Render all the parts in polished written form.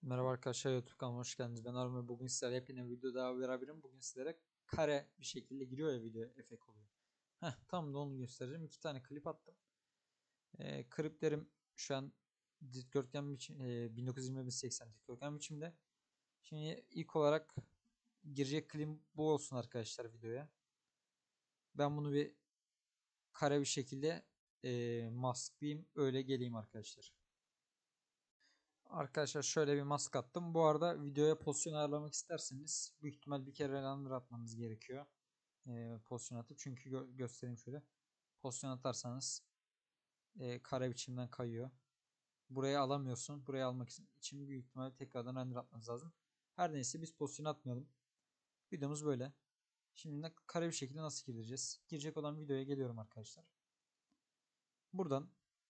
Merhaba arkadaşlar, YouTube kanalıma hoş geldiniz. Ben Armin. Bugün sizlerle yepyeni bir video daha beraberim. Bugün sizlere kare bir şekilde giriyor ya, video efekt oluyor. Tam da onu göstereceğim. İki tane klip attım. Kliplerim şu an dikdörtgen biçim, 1920-1080 dikdörtgen biçimde. Şimdi ilk olarak girecek klip bu olsun arkadaşlar videoya. Ben bunu bir kare bir şekilde masklayayım, öyle geleyim arkadaşlar. Arkadaşlar şöyle bir mask attım. Bu arada videoya pozisyon ayarlamak isterseniz büyük ihtimal bir kere render atmanız gerekiyor. Pozisyon atıp, çünkü göstereyim şöyle. Pozisyon atarsanız kare biçimden kayıyor. Buraya alamıyorsun. Buraya almak için büyük ihtimal tekrardan render atmanız lazım. Her neyse, biz pozisyon atmayalım. Videomuz böyle. Şimdi kare bir şekilde nasıl gireceğiz? Girecek olan videoya geliyorum arkadaşlar. Buradan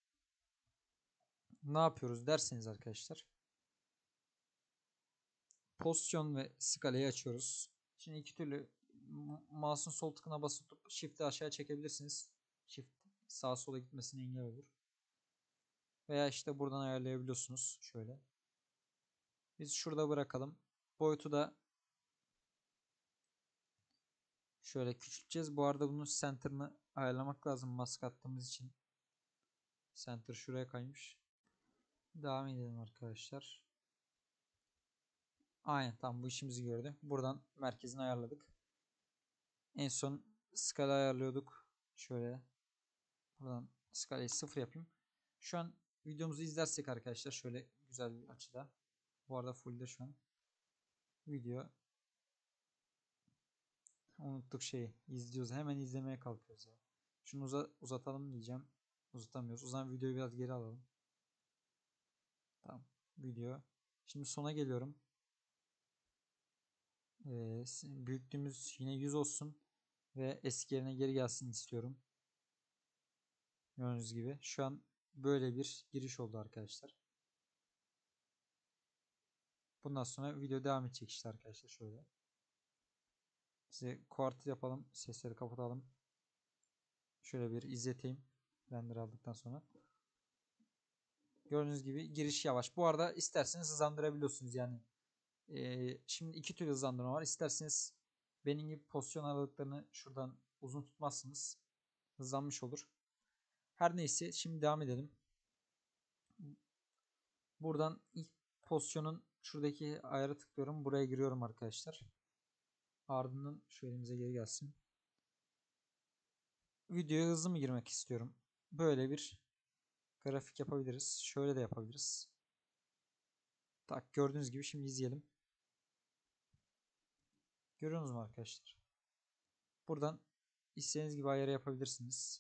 ne yapıyoruz derseniz arkadaşlar, pozisyon ve skalayı açıyoruz. Şimdi iki türlü mouse'un sol tıkına basıp tutup shift'i aşağı çekebilirsiniz. Shift sağa sola gitmesine engel olur. Veya işte buradan ayarlayabiliyorsunuz şöyle. Biz şurada bırakalım. Boyutu da şöyle küçülteceğiz. Bu arada bunun center'ını ayarlamak lazım mask attığımız için. Center şuraya kaymış. Devam edelim arkadaşlar. Aynen, tam bu işimizi gördü. Buradan merkezini ayarladık. En son skala ayarlıyorduk. Şöyle buradan skalayı 0 yapayım. Şu an videomuzu izlersek arkadaşlar, şöyle güzel bir açıda. Bu arada fullde şu an. Video. Unuttuk şeyi. İzliyoruz. Hemen izlemeye kalkıyoruz ya. Şunu uzatalım diyeceğim. Uzatamıyoruz. O zaman videoyu biraz geri alalım. Tamam. Video. Şimdi sona geliyorum. Büyüklüğümüz yine 100 olsun. Ve eski yerine geri gelsin istiyorum. Gördüğünüz gibi. Şu an böyle bir giriş oldu arkadaşlar. Bundan sonra video devam edecek işte arkadaşlar, şöyle. Size kuartı yapalım. Sesleri kapatalım. Şöyle bir izleteyim. Render aldıktan sonra. Gördüğünüz gibi giriş yavaş. Bu arada isterseniz hızlandırabiliyorsunuz yani. Şimdi iki türlü hızlandırma var. İsterseniz benim gibi pozisyon aralıklarını şuradan uzun tutmazsınız. Hızlanmış olur. Her neyse, şimdi devam edelim. Buradan ilk pozisyonun şuradaki ayara tıklıyorum. Buraya giriyorum arkadaşlar. Ardından şu elimize geri gelsin. Videoya hızlı mı girmek istiyorum? Böyle bir grafik yapabiliriz. Şöyle de yapabiliriz. Tak, gördüğünüz gibi şimdi izleyelim. Görüyorsunuz mu arkadaşlar? Buradan istediğiniz gibi ayarı yapabilirsiniz.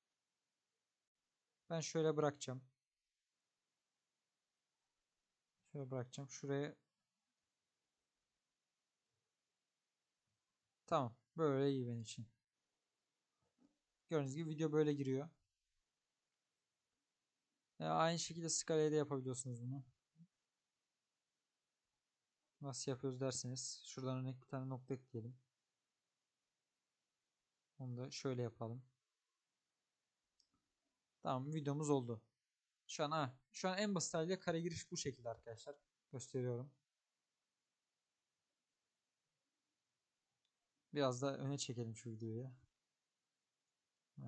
Ben şöyle bırakacağım. Şöyle bırakacağım. Şuraya. Tamam. Böyle iyi benim için. Gördüğünüz gibi video böyle giriyor. Aynı şekilde skalaya da yapabiliyorsunuz bunu. Nasıl yapıyoruz derseniz, şuradan örnek bir tane nokta ekleyelim. Onu da şöyle yapalım. Tamam, videomuz oldu. Şu an en basit haliyle kare giriş bu şekilde arkadaşlar. Gösteriyorum. Biraz da öne çekelim şu videoyu. Heh.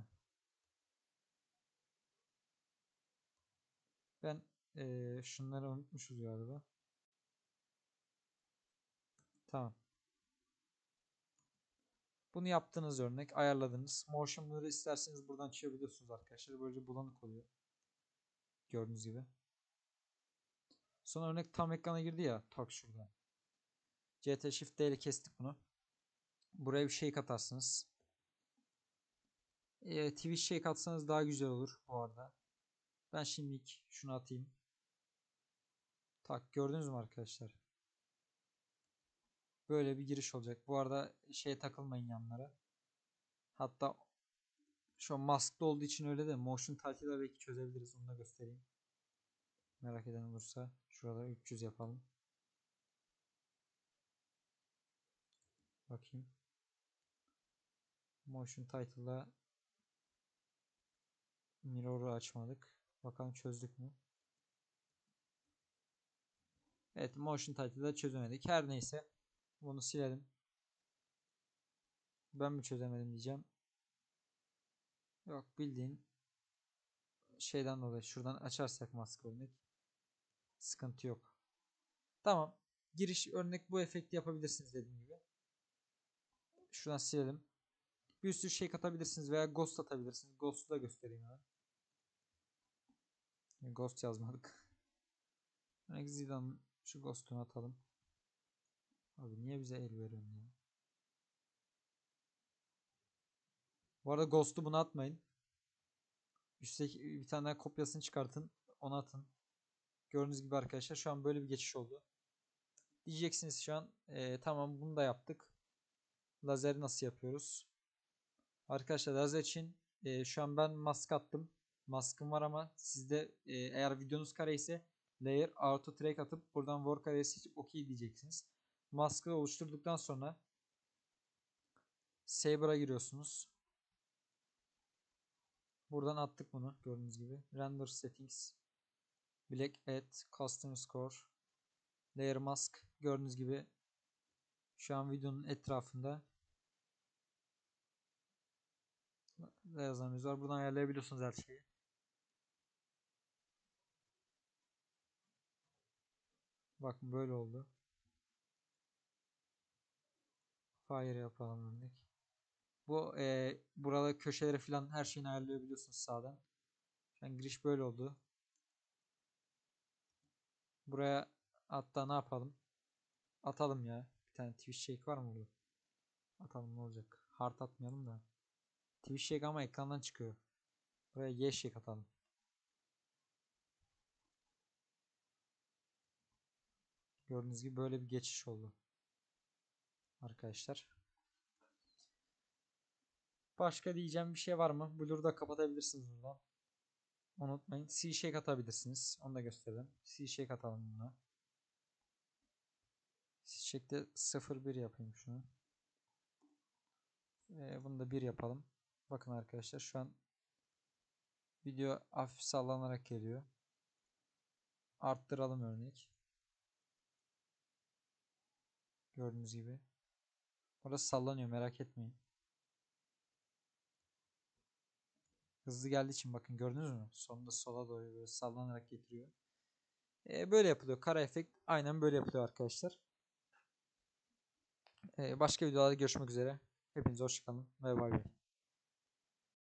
Ben şunları unutmuşuz galiba. Tamam. Bunu yaptığınız örnek ayarladınız. Motion blur'ı isterseniz buradan açabiliyorsunuz arkadaşlar. Böylece bulanık oluyor. Gördüğünüz gibi. Son örnek tam ekrana girdi ya. Tak şurada. CT Shift D ile kestik bunu. Buraya bir şey katarsınız. Twitch şey katsanız daha güzel olur bu arada. Ben şimdilik şunu atayım. Tak, gördünüz mü arkadaşlar? Böyle bir giriş olacak. Bu arada takılmayın yanlara. Hatta şu an masklı olduğu için öyle de motion title'da belki çözebiliriz. Onu da göstereyim. Merak eden olursa şurada 300 yapalım. Bakayım. Motion title'da mirror'ı açmadık. Bakalım çözdük mü? Evet, motion title'da çözemedik. Her neyse. Bunu silelim. Ben mi çözemedim diyeceğim. Yok, bildiğin şeyden dolayı. Şuradan açarsak maske örnek. Sıkıntı yok. Tamam. Giriş örnek bu efekti yapabilirsiniz dediğim gibi. Şuradan silelim. Bir sürü şey katabilirsiniz veya ghost atabilirsiniz. Ghost'u da göstereyim hemen. Ghost yazmadık. Exida'nın şu ghost'unu atalım. Abi niye bize el veriyorsun ya? Bu arada ghost'u buna atmayın. Üstteki bir tane daha kopyasını çıkartın. Onu atın. Gördüğünüz gibi arkadaşlar şu an böyle bir geçiş oldu. Diyeceksiniz şu an tamam bunu da yaptık. Lazer nasıl yapıyoruz? Arkadaşlar lazer için şu an ben mask attım. Maskım var ama sizde eğer videonuz kare ise layer auto track atıp buradan war kareyi seçip OK diyeceksiniz. Maskı oluşturduktan sonra Saber'a giriyorsunuz. Buradan attık bunu gördüğünüz gibi. Render settings, black add, custom score, layer mask gördüğünüz gibi şu an videonun etrafında yazanımız var. Buradan ayarlayabiliyorsunuz her şeyi. Bakın böyle oldu. Fire yapalım örnek. Bu burada köşeleri falan her şeyini ayarlayabiliyorsunuz sağdan. Şu an giriş böyle oldu. Buraya hatta ne yapalım? Atalım ya. Bir tane Twitch shake var mı burada? Atalım ne olacak? Hard atmayalım da. Twitch shake ama ekrandan çıkıyor. Buraya Y shake atalım. Gördüğünüz gibi böyle bir geçiş oldu. Arkadaşlar. Başka diyeceğim bir şey var mı? Blur'u da kapatabilirsiniz buradan. Unutmayın. C-Shake atabilirsiniz. Onu da gösterelim. C-Shake atalım buna. C-Shake'de 0-1 yapayım şunu. Bunu da 1 yapalım. Bakın arkadaşlar şu an video hafif sallanarak geliyor. Arttıralım örnek. Gördüğünüz gibi. Orası sallanıyor merak etmeyin. Hızlı geldiği için bakın gördünüz mü? Sonunda sola doğru böyle sallanarak getiriyor. Böyle yapılıyor. Kara efekt aynen böyle yapılıyor arkadaşlar. Başka videolarda görüşmek üzere. Hepinize hoşçakalın ve bay bay.